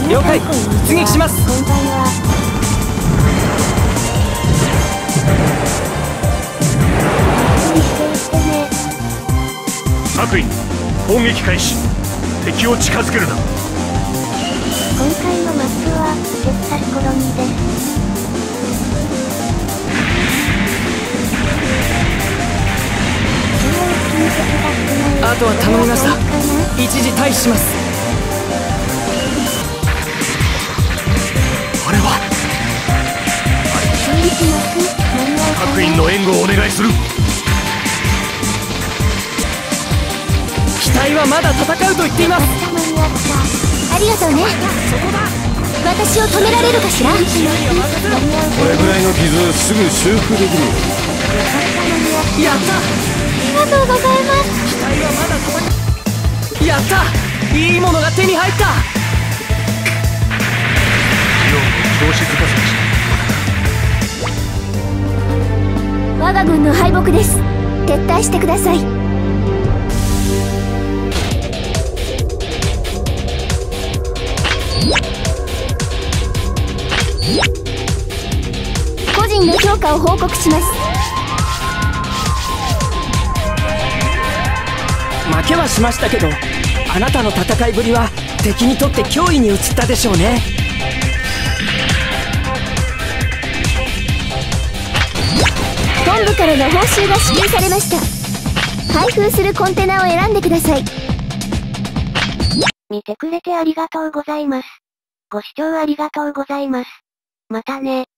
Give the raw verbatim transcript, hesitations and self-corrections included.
了解。出撃します。 こんばんは。ゆっくりしていってね。 白衣攻撃開始。敵を近づけるな。 今回のマップはテキサスコロニーです。 あとは頼みました。一時退避します。あれは白衣の援護をお願いする。 機体はまだ戦うと言っています。 ありがとうね。私を止められるかしら。これぐらいの傷すぐ修復できる。 やった。 ありがとうございます。 機体はまだ戦う。やった。いいものが手に入った。 調子づかせました。 我が軍の敗北です。撤退してください。個人の評価を報告します。 負けはしましたけど、あなたの戦いぶりは敵にとって脅威に移ったでしょうね。 本部からの報酬が支給されました。開封するコンテナを選んでください。見てくれてありがとうございます。ご視聴ありがとうございます。またね。